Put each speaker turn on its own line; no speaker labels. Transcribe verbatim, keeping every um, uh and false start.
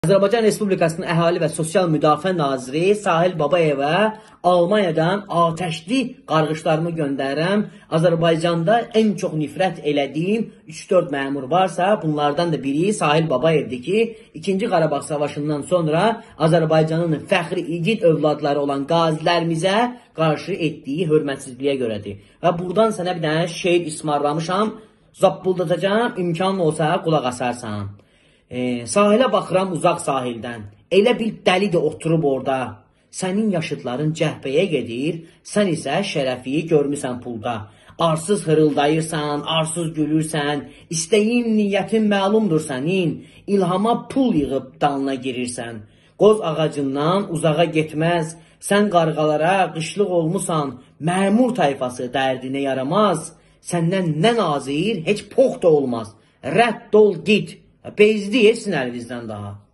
Azərbaycan Respublikasının Əhali və Sosial Müdafiə Naziri Sahil Babayevə Almaniyadan atəşli qarğışlarımı göndərirəm. Azərbaycanda ən çox nifrət elədiyim üç dörd məmur varsa, bunlardan da biri Sahil Babayevdir ki, ikinci Qarabağ Savaşından sonra Azərbaycanın fəxri igid övladları olan qazilərimizə qarşı etdiyi hörmətsizliyə görədir. Və buradan sənə bir dənə şeir ismarlamışam, zappıldatacağım, imkan olsa qulaq asarsan. E, sahilə baxıram uzaq sahildən, elə bir dəli də oturub orada. Sənin yaşıdların cəhbəyə gedir, sən isə şərəfi görmüsən pulda. Arsız hırıldayırsan, arsız gülürsən, istəyin, niyyətin məlumdur sənin, ilhama pul yığıb dalına girirsən. Qoz ağacından uzağa getməz, sən qarğalara qışlıq olmusan, məmur tayfası dərdinə yaramaz, səndən nə nazir, heç pox da olmaz, rədd ol git. Bezdi, etsin əlinizdən daha.